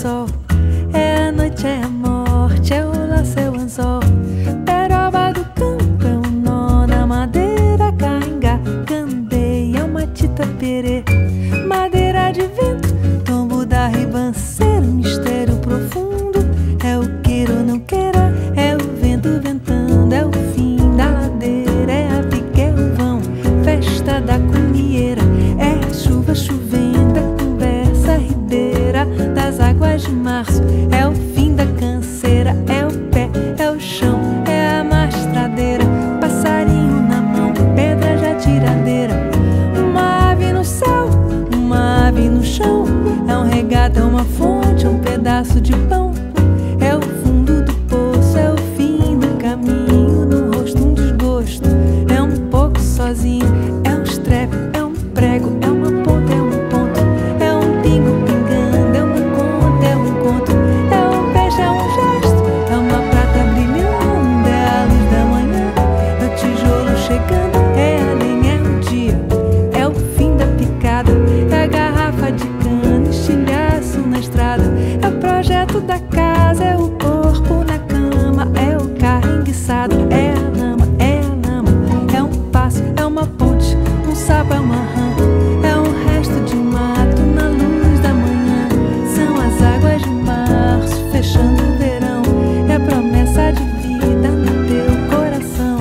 sol. É a noite, é a morte, é o laço, é o anzol. Peroba do campo é o nó da madeira. Caingá, candeia, matita, perê. Madeira de vento, tombo da ribanceira. Mistério profundo, é o queira ou não queira. É o vento ventando, é o fim da ladeira. É a viga, é o vão, festa da cumieira. É a chuva chovendo, a conversa ribeira das águas de março. É o fim da canseira, é o pé, é o chão, é a mastradeira. Passarinho na mão, pedra de atiradeira. Uma ave no céu, uma ave no chão. É um regato, é uma fonte, é um pedaço de pão. É o fundo do poço, é o fim do caminho. No rosto um desgosto, é um pouco sozinho. É um estrepe, é um prego, é uma ponta, é um ponto. É um pingo pingando, é uma conta, é um conto. É um peixe, é um gesto, é uma prata brilhando. É a luz da manhã, é o tijolo chegando. É a lenha, é o dia, é o fim da picada. É a garrafa de cana, estilhaço na estrada. É o projeto da casa, é o corpo na cama. É o carro enguiçado, é a lama, é a lama. É um passo, é uma ponte, um sapo, é uma rã. É um resto de mato na luz da manhã. São as águas de março, fechando o verão. É promessa de vida no teu coração.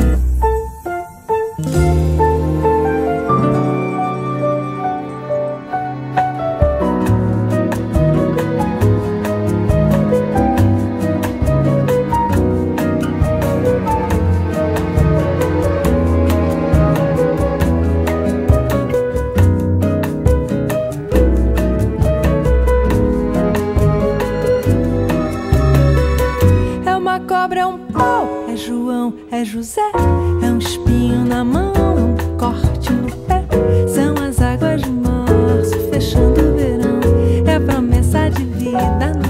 É uma cobra, é um pau, é João, é José. É um espinho na mão, é um corte no pé. São as águas de março, fechando o verão. É a promessa de vida no